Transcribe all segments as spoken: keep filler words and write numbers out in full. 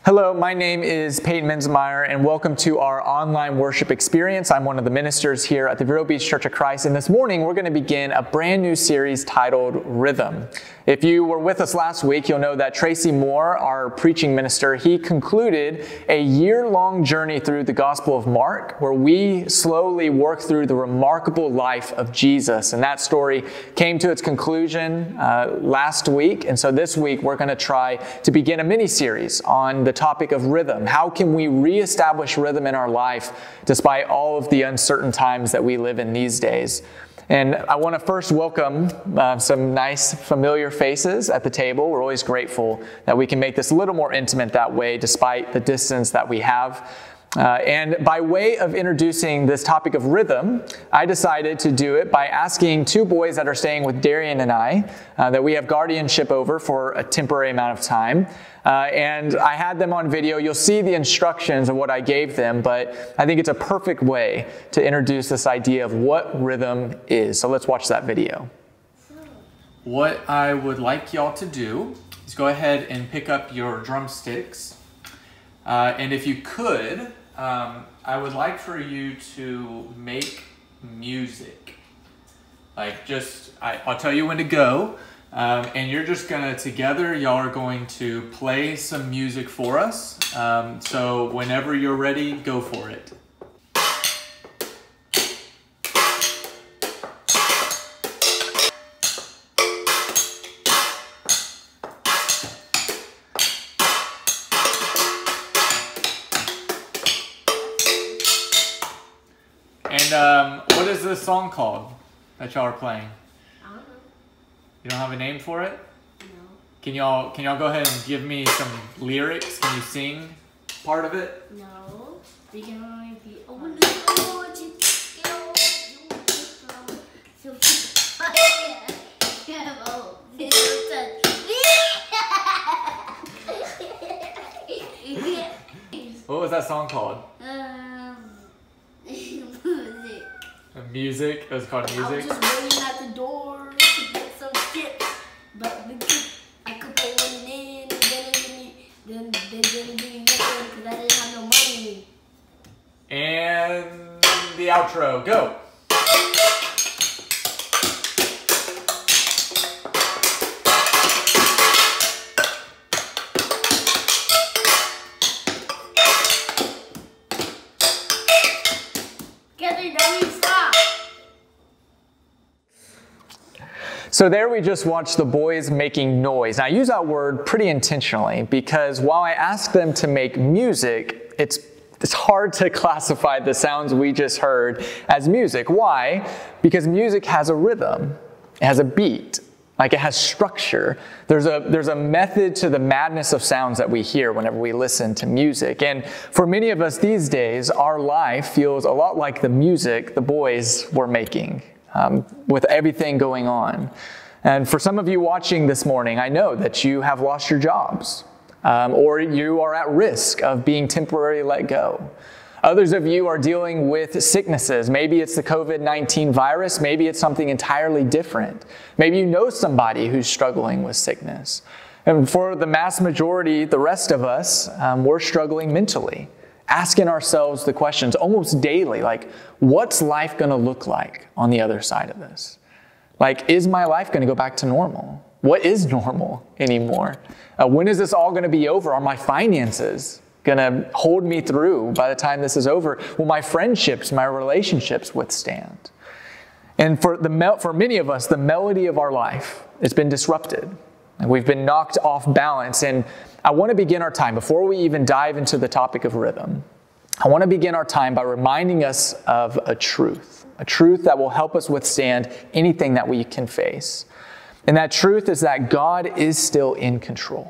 Hello, my name is Payton Minzenmayer, and welcome to our online worship experience. I'm one of the ministers here at the Vero Beach Church of Christ, and this morning we're going to begin a brand new series titled Rhythm. If you were with us last week, you'll know that Tracy Moore, our preaching minister, he concluded a year-long journey through the Gospel of Mark, where we slowly work through the remarkable life of Jesus. And that story came to its conclusion uh, last week, and so this week we're going to try to begin a mini-series on the topic of rhythm. How can we reestablish rhythm in our life despite all of the uncertain times that we live in these days? And I want to first welcome uh, some nice familiar faces at the table. We're always grateful that we can make this a little more intimate that way despite the distance that we have. Uh, and by way of introducing this topic of rhythm, I decided to do it by asking two boys that are staying with Darian and I uh, that we have guardianship over for a temporary amount of time. Uh, and I had them on video. You'll see the instructions of what I gave them, but I think it's a perfect way to introduce this idea of what rhythm is. So let's watch that video. What I would like y'all to do is go ahead and pick up your drumsticks. Uh, and if you could, um, I would like for you to make music. Like just, I, I'll tell you when to go. Um, and you're just gonna, together, y'all are going to play some music for us. Um, so whenever you're ready, go for it. And um, what is this song called that y'all are playing? You don't have a name for it? No. Can y'all can y'all go ahead and give me some lyrics? Can you sing part of it? No. We can only be What was that song called? Um, music. Music? It was called Music? I was just waiting at the door to get some chips, but we could, I could put one in, and then they then they didn't give me nothing because I didn't have no money. And the outro, go! So there we just watched the boys making noise. Now I use that word pretty intentionally because while I asked them to make music, it's it's hard to classify the sounds we just heard as music. Why? Because music has a rhythm. It has a beat. Like it has structure. There's a, there's a method to the madness of sounds that we hear whenever we listen to music. And for many of us these days, our life feels a lot like the music the boys were making. Um, with everything going on. And for some of you watching this morning, I know that you have lost your jobs, um, or you are at risk of being temporarily let go. Others of you are dealing with sicknesses. Maybe it's the COVID nineteen virus. Maybe it's something entirely different. Maybe you know somebody who's struggling with sickness. And for the mass majority, the rest of us, um, we're struggling mentally. Asking ourselves the questions almost daily, like, what's life going to look like on the other side of this? Like, is my life going to go back to normal? What is normal anymore? Uh, when is this all going to be over? Are my finances going to hold me through by the time this is over? Will my friendships, my relationships withstand? And for, the for many of us, the melody of our life has been disrupted. And we've been knocked off balance. And I want to begin our time, before we even dive into the topic of rhythm, I want to begin our time by reminding us of a truth, a truth that will help us withstand anything that we can face. And that truth is that God is still in control.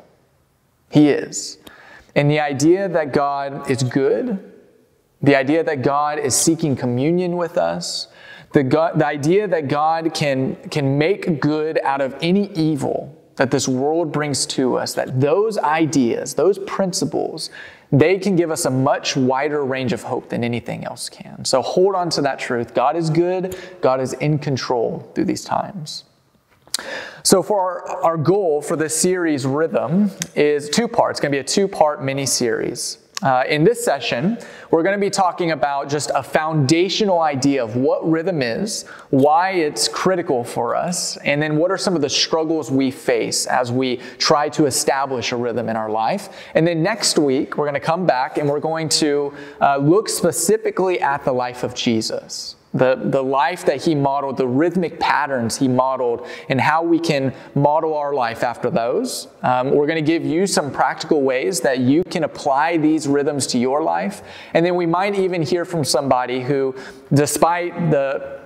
He is. And the idea that God is good, the idea that God is seeking communion with us, the, God, the idea that God can, can make good out of any evil that this world brings to us, that those ideas, those principles, they can give us a much wider range of hope than anything else can. So hold on to that truth. God is good. God is in control through these times. So for our, our goal for this series, Rhythm, is two parts. It's going to be a two-part mini-series. Uh, in this session, we're going to be talking about just a foundational idea of what rhythm is, why it's critical for us, and then what are some of the struggles we face as we try to establish a rhythm in our life. And then next week, we're going to come back and we're going to uh, look specifically at the life of Jesus. The, the life that he modeled, the rhythmic patterns he modeled, and how we can model our life after those. Um, we're going to give you some practical ways that you can apply these rhythms to your life. And then we might even hear from somebody who, despite the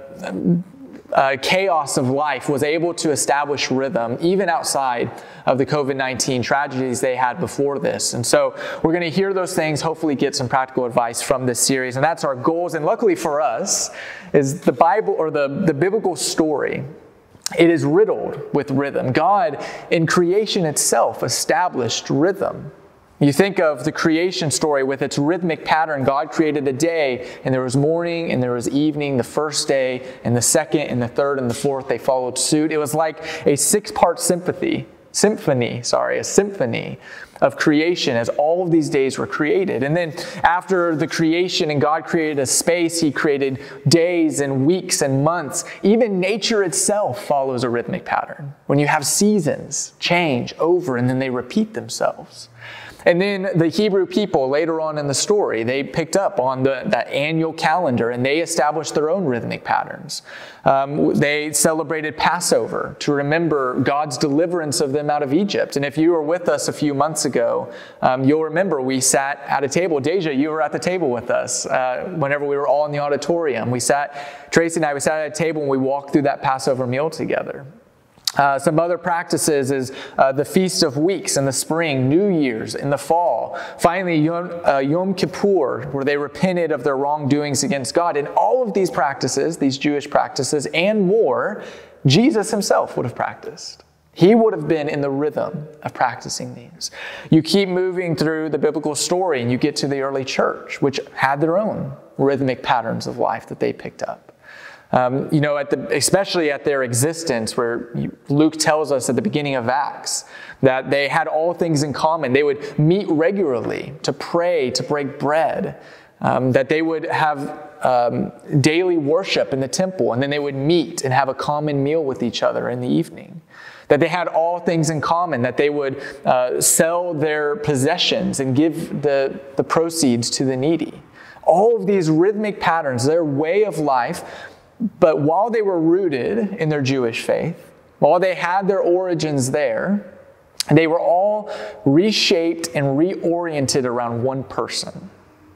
uh, chaos of life, was able to establish rhythm even outside of the covid nineteen tragedies they had before this. And so we're going to hear those things, hopefully get some practical advice from this series. And that's our goals. And luckily for us, is the Bible, or the, the biblical story, it is riddled with rhythm. God, in creation itself, established rhythm. You think of the creation story with its rhythmic pattern. God created a day, and there was morning, and there was evening, the first day, and the second, and the third, and the fourth, they followed suit. It was like a six-part symphony, symphony, sorry, a symphony of creation as all of these days were created. And then after the creation and God created a space, he created days and weeks and months. Even nature itself follows a rhythmic pattern. When you have seasons change over and then they repeat themselves. And then the Hebrew people later on in the story, they picked up on the, that annual calendar and they established their own rhythmic patterns. Um, they celebrated Passover to remember God's deliverance of them out of Egypt. And if you were with us a few months ago, um, you'll remember we sat at a table. Deja, you were at the table with us uh, whenever we were all in the auditorium. We sat, Tracy and I, we sat at a table and we walked through that Passover meal together. Uh, some other practices is uh, the Feast of Weeks in the spring, New Year's in the fall. Finally, Yom, uh, Yom Kippur, where they repented of their wrongdoings against God. And all of these practices, these Jewish practices, and more, Jesus himself would have practiced. He would have been in the rhythm of practicing these. You keep moving through the biblical story and you get to the early church, which had their own rhythmic patterns of life that they picked up. Um, you know, at the, especially at their existence, where Luke tells us at the beginning of Acts that they had all things in common. They would meet regularly to pray, to break bread, um, that they would have um, daily worship in the temple, and then they would meet and have a common meal with each other in the evening. That they had all things in common, that they would uh, sell their possessions and give the, the proceeds to the needy. All of these rhythmic patterns, their way of life. But while they were rooted in their Jewish faith, while they had their origins there, they were all reshaped and reoriented around one person,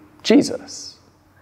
Jesus.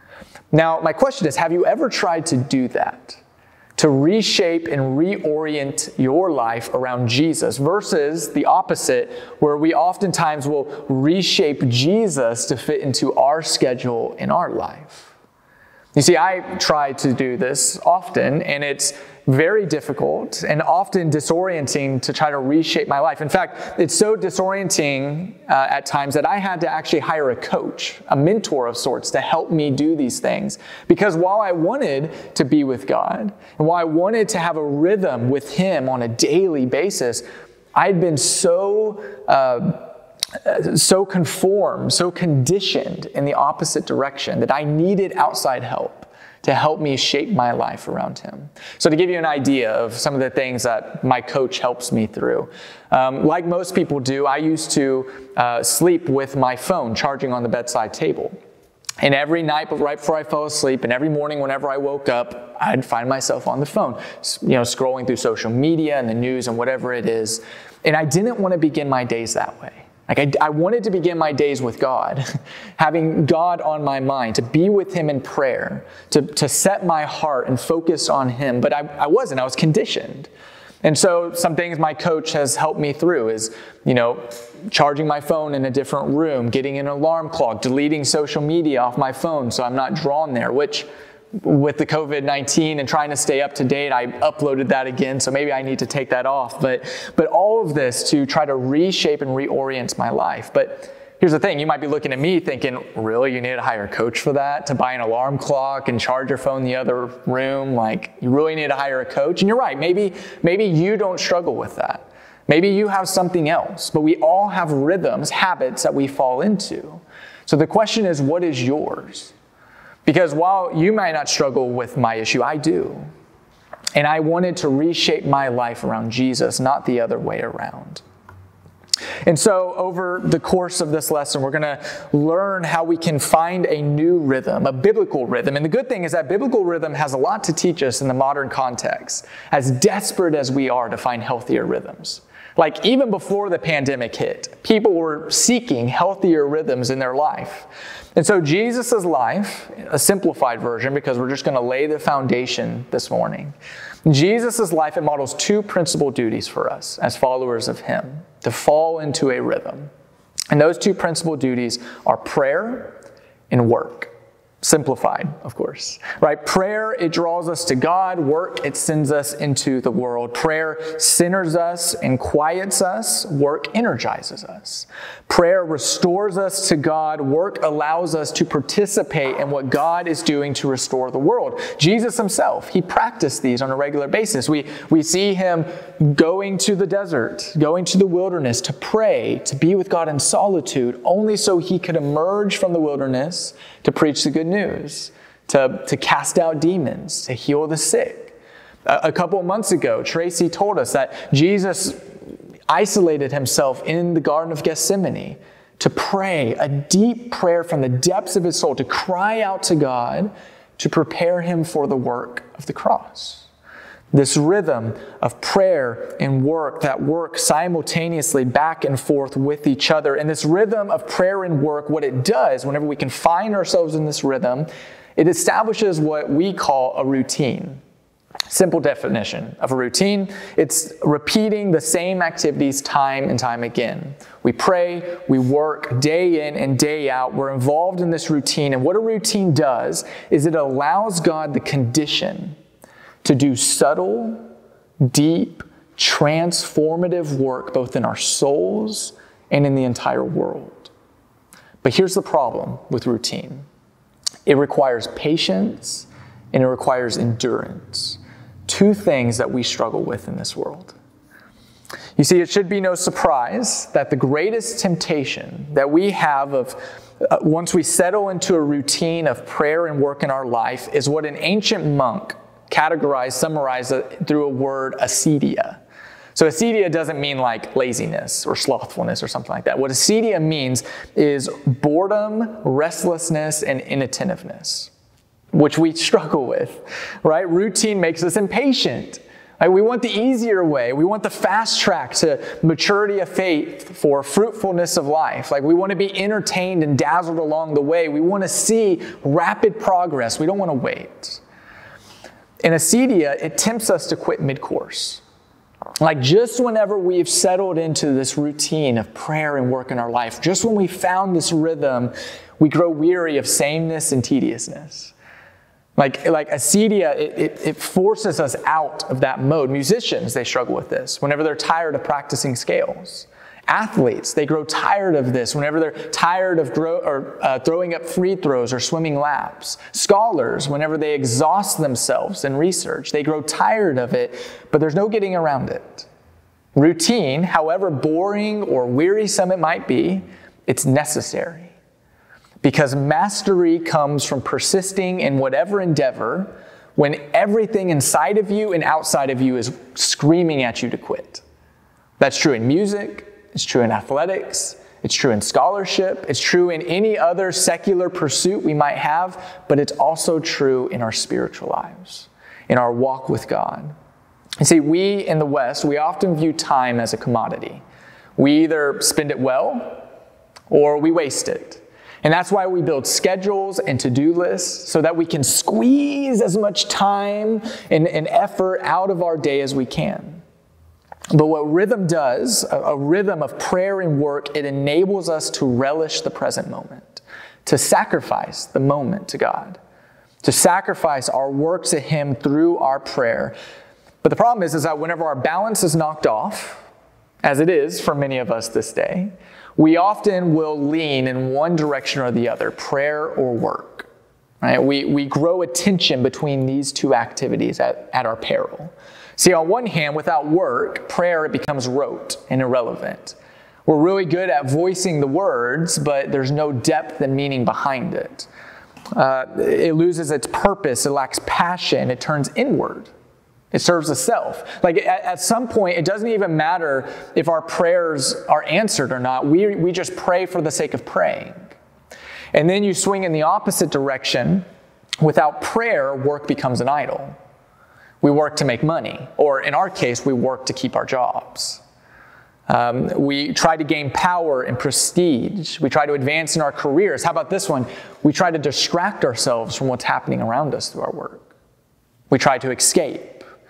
Now, my question is, have you ever tried to do that? To reshape and reorient your life around Jesus versus the opposite, where we oftentimes will reshape Jesus to fit into our schedule in our life. You see, I try to do this often, and it's very difficult and often disorienting to try to reshape my life. In fact, it's so disorienting uh, at times that I had to actually hire a coach, a mentor of sorts, to help me do these things. Because while I wanted to be with God, and while I wanted to have a rhythm with Him on a daily basis, I'd been so uh, so conformed, so conditioned in the opposite direction that I needed outside help to help me shape my life around Him. So to give you an idea of some of the things that my coach helps me through, um, like most people do, I used to uh, sleep with my phone charging on the bedside table. And every night, but right before I fell asleep, and every morning whenever I woke up, I'd find myself on the phone, you know, scrolling through social media and the news and whatever it is. And I didn't want to begin my days that way. Like I, I wanted to begin my days with God, having God on my mind, to be with Him in prayer, to, to set my heart and focus on Him. But I, I wasn't. I was conditioned. And so some things my coach has helped me through is, you know, charging my phone in a different room, getting an alarm clock, deleting social media off my phone so I'm not drawn there, which with the covid nineteen and trying to stay up to date, I uploaded that again, so maybe I need to take that off. But, but all of this to try to reshape and reorient my life. But here's the thing. You might be looking at me thinking, really, you need to hire a coach for that? To buy an alarm clock and charge your phone in the other room? Like, you really need to hire a coach? And you're right. Maybe, maybe you don't struggle with that. Maybe you have something else. But we all have rhythms, habits that we fall into. So the question is, what is yours? Because while you might not struggle with my issue, I do. And I wanted to reshape my life around Jesus, not the other way around. And so over the course of this lesson, we're going to learn how we can find a new rhythm, a biblical rhythm. And the good thing is that biblical rhythm has a lot to teach us in the modern context, as desperate as we are to find healthier rhythms. Like even before the pandemic hit, people were seeking healthier rhythms in their life. And so Jesus' life, a simplified version, because we're just going to lay the foundation this morning. Jesus' life, it models two principal duties for us as followers of him, to fall into a rhythm. And those two principal duties are prayer and work. Simplified, of course, right? Prayer, it draws us to God. Work, it sends us into the world. Prayer centers us and quiets us. Work energizes us. Prayer restores us to God. Work allows us to participate in what God is doing to restore the world. Jesus himself, he practiced these on a regular basis. We, we see him going to the desert, going to the wilderness to pray, to be with God in solitude, only so he could emerge from the wilderness to preach the good news, to, to cast out demons, to heal the sick. A, a couple of months ago, Tracy told us that Jesus isolated himself in the Garden of Gethsemane to pray, a deep prayer from the depths of his soul, to cry out to God to prepare him for the work of the cross. This rhythm of prayer and work that work simultaneously back and forth with each other. And this rhythm of prayer and work, what it does, whenever we can find ourselves in this rhythm, it establishes what we call a routine. Simple definition of a routine, it's repeating the same activities time and time again. We pray, we work day in and day out. We're involved in this routine. And what a routine does is it allows God the condition to do subtle, deep, transformative work both in our souls and in the entire world. But here's the problem with routine. It requires patience and it requires endurance. Two things that we struggle with in this world. You see, it should be no surprise that the greatest temptation that we have of uh, once we settle into a routine of prayer and work in our life is what an ancient monk categorized, summarized through a word, acedia. So acedia doesn't mean like laziness or slothfulness or something like that. What acedia means is boredom, restlessness, and inattentiveness, which we struggle with, right? Routine makes us impatient. Like we want the easier way. We want the fast track to maturity of faith for fruitfulness of life. Like we want to be entertained and dazzled along the way. We want to see rapid progress. We don't want to wait. In acedia, it tempts us to quit mid-course. Like just whenever we've settled into this routine of prayer and work in our life, just when we found this rhythm, we grow weary of sameness and tediousness. Like, like acedia, it, it, it forces us out of that mode. Musicians, they struggle with this whenever they're tired of practicing scales. Athletes, they grow tired of this whenever they're tired of grow, or, uh, throwing up free throws or swimming laps. Scholars, whenever they exhaust themselves in research, they grow tired of it, but there's no getting around it. Routine, however boring or wearisome it might be, it's necessary. Because mastery comes from persisting in whatever endeavor when everything inside of you and outside of you is screaming at you to quit. That's true in music. It's true in athletics, it's true in scholarship, it's true in any other secular pursuit we might have, but it's also true in our spiritual lives, in our walk with God. You see, we in the West, we often view time as a commodity. We either spend it well or we waste it. And that's why we build schedules and to-do lists so that we can squeeze as much time and, and effort out of our day as we can. But what rhythm does, a, a rhythm of prayer and work, it enables us to relish the present moment, to sacrifice the moment to God, to sacrifice our work to Him through our prayer. But the problem is, is that whenever our balance is knocked off as it is for many of us this day, we often will lean in one direction or the other, prayer or work. Right? We, we grow a tension between these two activities at, at our peril. See, on one hand, without work, prayer becomes rote and irrelevant. We're really good at voicing the words, but there's no depth and meaning behind it. Uh, it loses its purpose, it lacks passion, it turns inward. It serves the self. Like at, at some point, it doesn't even matter if our prayers are answered or not. We, we just pray for the sake of praying. And then you swing in the opposite direction. Without prayer, work becomes an idol. We work to make money, or in our case, we work to keep our jobs. Um, we try to gain power and prestige. We try to advance in our careers. How about this one? We try to distract ourselves from what's happening around us through our work. We try to escape.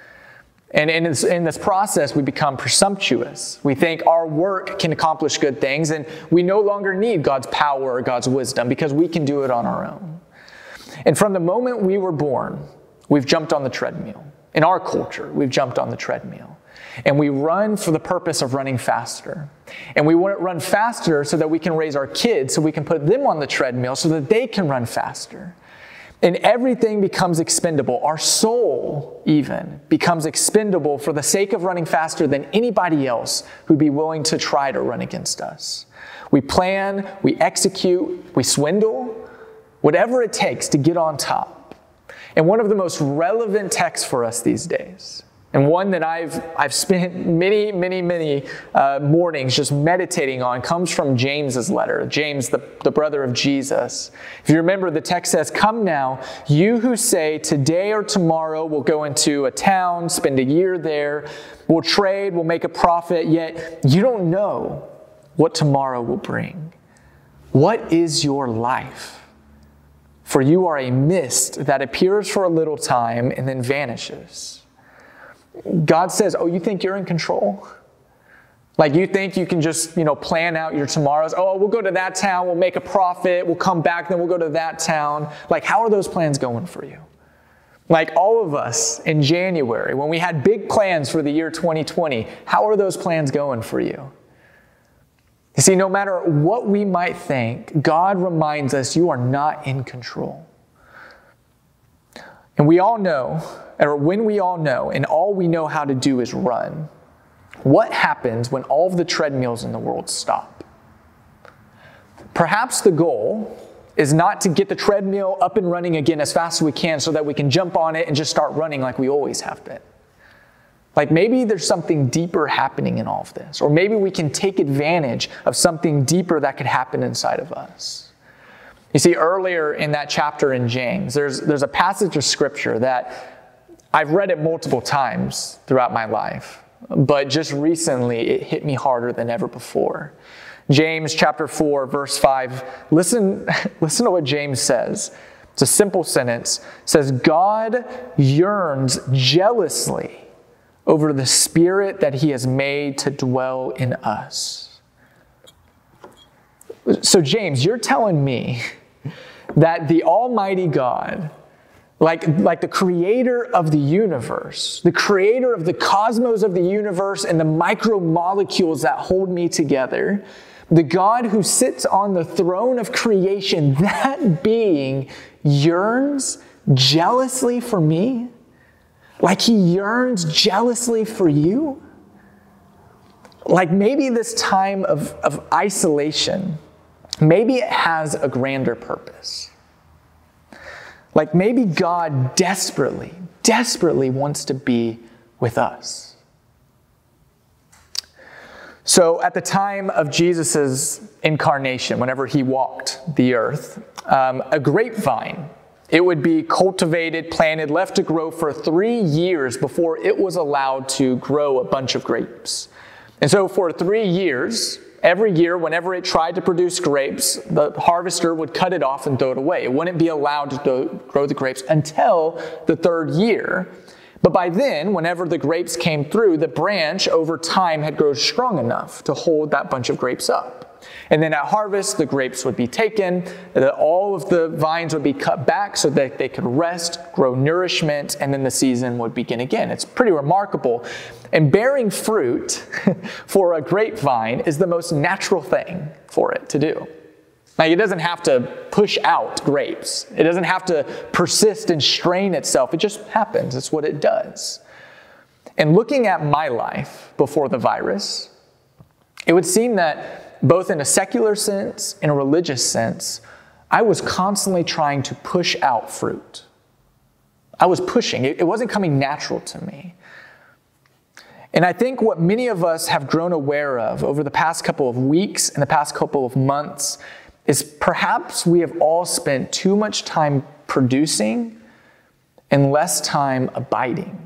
And in this, in this process, we become presumptuous. We think our work can accomplish good things, and we no longer need God's power or God's wisdom because we can do it on our own. And from the moment we were born, we've jumped on the treadmill. In our culture, we've jumped on the treadmill. And we run for the purpose of running faster. And we want to run faster so that we can raise our kids, so we can put them on the treadmill so that they can run faster. And everything becomes expendable. Our soul, even, becomes expendable for the sake of running faster than anybody else who'd be willing to try to run against us. We plan, we execute, we swindle, whatever it takes to get on top. And one of the most relevant texts for us these days, and one that I've, I've spent many, many, many uh, mornings just meditating on, comes from James's letter. James, the, the brother of Jesus. If you remember, the text says, "Come now, you who say today or tomorrow we'll go into a town, spend a year there, we'll trade, we'll make a profit, yet you don't know what tomorrow will bring. What is your life? For you are a mist that appears for a little time and then vanishes." God says, oh, you think you're in control? Like you think you can just, you know, plan out your tomorrows? Oh, we'll go to that town, we'll make a profit, we'll come back, then we'll go to that town. Like, how are those plans going for you? Like all of us in January, when we had big plans for the year twenty twenty, how are those plans going for you? You see, no matter what we might think, God reminds us you are not in control. And we all know, or when we all know, and all we know how to do is run, what happens when all of the treadmills in the world stop? Perhaps the goal is not to get the treadmill up and running again as fast as we can so that we can jump on it and just start running like we always have been. Like maybe there's something deeper happening in all of this, or maybe we can take advantage of something deeper that could happen inside of us. You see, earlier in that chapter in James, there's, there's a passage of scripture that I've read it multiple times throughout my life, but just recently it hit me harder than ever before. James chapter four, verse five, listen, listen to what James says. It's a simple sentence. It says, God yearns jealously over the Spirit that He has made to dwell in us. So James, you're telling me that the Almighty God, like, like the creator of the universe, the creator of the cosmos of the universe and the micromolecules that hold me together, the God who sits on the throne of creation, that being yearns jealously for me? Like He yearns jealously for you? Like maybe this time of, of isolation, maybe it has a grander purpose. Like maybe God desperately, desperately wants to be with us. So at the time of Jesus' incarnation, whenever He walked the earth, um, a grapevine, it would be cultivated, planted, left to grow for three years before it was allowed to grow a bunch of grapes. And so for three years, every year, whenever it tried to produce grapes, the harvester would cut it off and throw it away. It wouldn't be allowed to do, grow the grapes until the third year. But by then, whenever the grapes came through, the branch over time had grown strong enough to hold that bunch of grapes up. And then at harvest, the grapes would be taken, the, all of the vines would be cut back so that they could rest, grow nourishment, and then the season would begin again. It's pretty remarkable. And bearing fruit for a grapevine is the most natural thing for it to do. Like, it doesn't have to push out grapes. It doesn't have to persist and strain itself. It just happens. It's what it does. And looking at my life before the virus, it would seem that both in a secular sense and a religious sense, I was constantly trying to push out fruit. I was pushing. It wasn't coming natural to me. And I think what many of us have grown aware of over the past couple of weeks and the past couple of months is perhaps we have all spent too much time producing and less time abiding.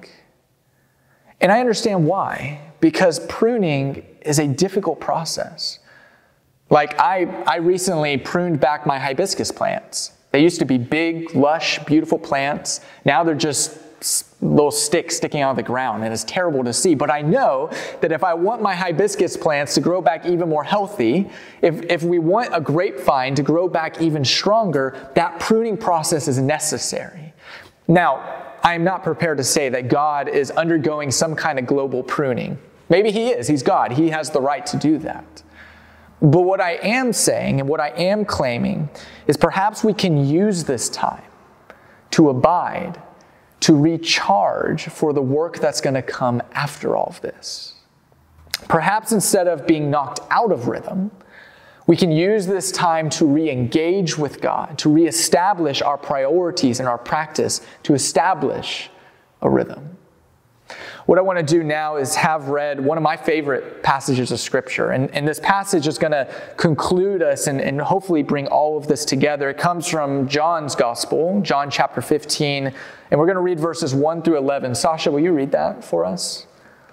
And I understand why, because pruning is a difficult process. Like, I, I recently pruned back my hibiscus plants. They used to be big, lush, beautiful plants. Now they're just little sticks sticking out of the ground, and it's terrible to see. But I know that if I want my hibiscus plants to grow back even more healthy, if, if we want a grapevine to grow back even stronger, that pruning process is necessary. Now, I'm not prepared to say that God is undergoing some kind of global pruning. Maybe he is. He's God. He has the right to do that. But what I am saying and what I am claiming is perhaps we can use this time to abide, to recharge for the work that's going to come after all of this. Perhaps instead of being knocked out of rhythm, we can use this time to re-engage with God, to reestablish our priorities and our practice, to establish a rhythm. What I want to do now is have read one of my favorite passages of Scripture. And, and this passage is going to conclude us and, and hopefully bring all of this together. It comes from John's Gospel, John chapter fifteen. And we're going to read verses one through eleven. Sasha, will you read that for us?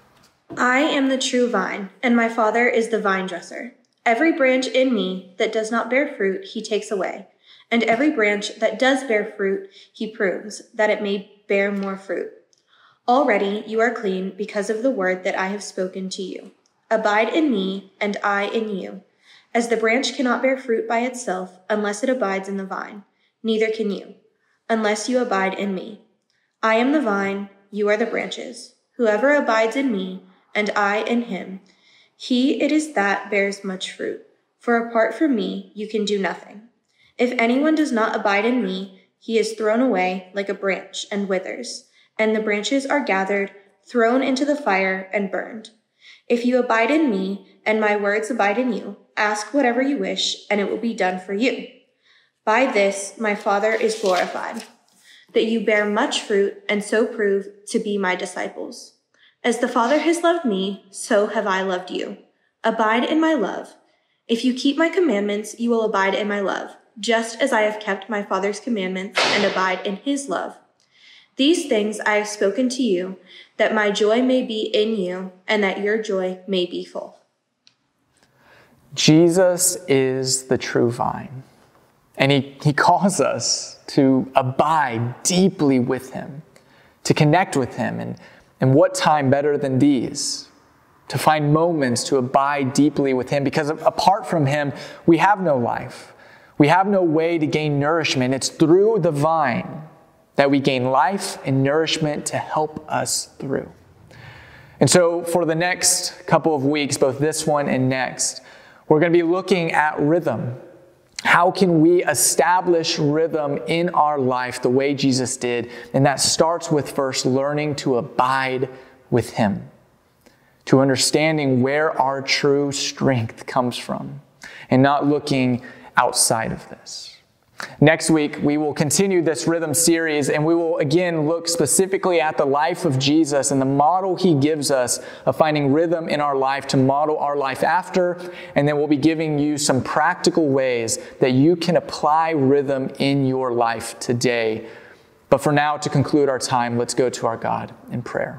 I am the true vine, and my Father is the vine dresser. Every branch in me that does not bear fruit, he takes away. And every branch that does bear fruit, he prunes, that it may bear more fruit. Already you are clean because of the word that I have spoken to you. Abide in me, and I in you. As the branch cannot bear fruit by itself unless it abides in the vine, neither can you, unless you abide in me. I am the vine, you are the branches. Whoever abides in me, and I in him, he it is that bears much fruit. For apart from me, you can do nothing. If anyone does not abide in me, he is thrown away like a branch and withers. And the branches are gathered, thrown into the fire, and burned. If you abide in me, and my words abide in you, ask whatever you wish, and it will be done for you. By this my Father is glorified, that you bear much fruit, and so prove to be my disciples. As the Father has loved me, so have I loved you. Abide in my love. If you keep my commandments, you will abide in my love, just as I have kept my Father's commandments and abide in his love. These things I have spoken to you, that my joy may be in you, and that your joy may be full. Jesus is the true vine, and he, he calls us to abide deeply with him, to connect with him. And, and what time better than these? To find moments to abide deeply with him, because apart from him, we have no life. We have no way to gain nourishment. It's through the vine that we gain life and nourishment to help us through. And so for the next couple of weeks, both this one and next, we're going to be looking at rhythm. How can we establish rhythm in our life the way Jesus did? And that starts with first learning to abide with him, to understanding where our true strength comes from, and not looking outside of this. Next week, we will continue this rhythm series, and we will again look specifically at the life of Jesus and the model he gives us of finding rhythm in our life to model our life after. And then we'll be giving you some practical ways that you can apply rhythm in your life today. But for now, to conclude our time, let's go to our God in prayer.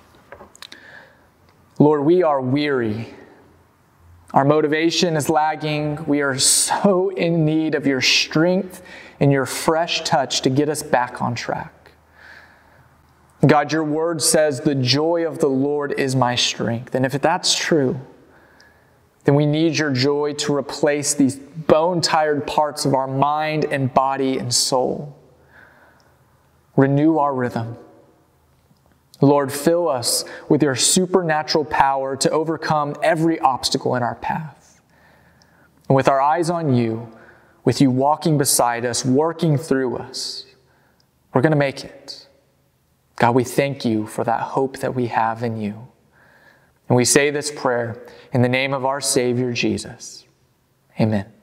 Lord, we are weary. Our motivation is lagging. We are so in need of your strength and your fresh touch to get us back on track. God, your word says the joy of the Lord is my strength. And if that's true, then we need your joy to replace these bone-tired parts of our mind and body and soul. Renew our rhythm. Lord, fill us with your supernatural power to overcome every obstacle in our path. And with our eyes on you, with you walking beside us, working through us, we're going to make it. God, we thank you for that hope that we have in you. And we say this prayer in the name of our Savior, Jesus. Amen.